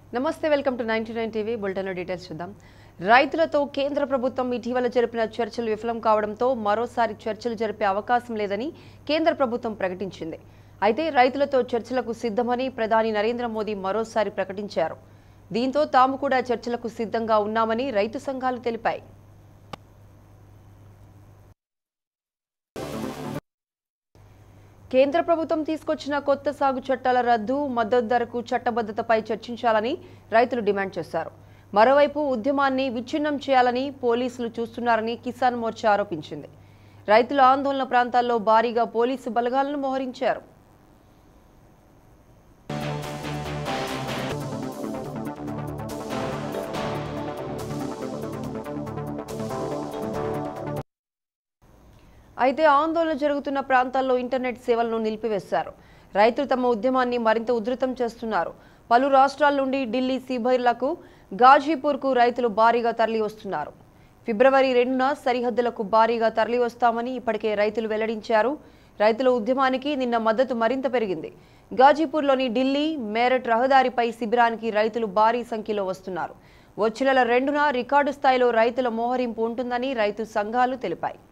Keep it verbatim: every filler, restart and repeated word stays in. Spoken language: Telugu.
నమస్తే welcome to ninety nine TV bulletin details చూద్దాం. రైతులతో కేంద్ర ప్రభుత్వం ఇటీవల జరిపిన చర్చలు విఫలం కావడంతో మరోసారి చర్చలు జరిపే అవకాశం లేదని కేంద్ర ప్రభుత్వం ప్రకటించింది. అయితే రైతులతో చర్చలకు సిద్ధమని ప్రధాని నరేంద్ర మోదీ మరోసారి ప్రకటించారు. దీంతో తాము కూడా చర్చలకు సిద్ధంగా ఉన్నామని రైతు సంఘాలు తెలిపాయి. కేంద్ర ప్రభుత్వం తీసుకొచ్చిన కొత్త సాగు చట్టాల రద్దు, మద్దతు ధరకు చట్టబద్ధతపై చర్చించాలని రైతులు డిమాండ్ చేశారు. మరోవైపు ఉద్యమాన్ని విచ్ఛిన్నం చేయాలని పోలీసులు చూస్తున్నారని కిసాన్ మోర్చా ఆరోపించింది. రైతుల ఆందోళన ప్రాంతాల్లో భారీగా పోలీసు బలగాలను మోహరించారు. అయితే ఆందోళన జరుగుతున్న ప్రాంతాల్లో ఇంటర్నెట్ సేవలను నిలిపివేశారు. రైతులు తమ ఉద్యమాన్ని మరింత ఉధృతం చేస్తున్నారు. పలు రాష్ట్రాల నుండి ఢిల్లీ శిబిరాలకు, గాజీపూర్కు రైతులు భారీగా తరలి వస్తున్నారు. ఫిబ్రవరి రెండున సరిహద్దులకు భారీగా తరలి వస్తామని ఇప్పటికే రైతులు వెల్లడించారు. రైతుల ఉద్యమానికి నిన్న మద్దతు మరింత పెరిగింది. గాజీపూర్లోని ఢిల్లీ మేరట్ రహదారిపై శిబిరానికి రైతులు భారీ సంఖ్యలో వస్తున్నారు. వచ్చే నెల రెండున రికార్డు స్థాయిలో రైతుల మోహరింపు ఉంటుందని రైతు సంఘాలు తెలిపాయి.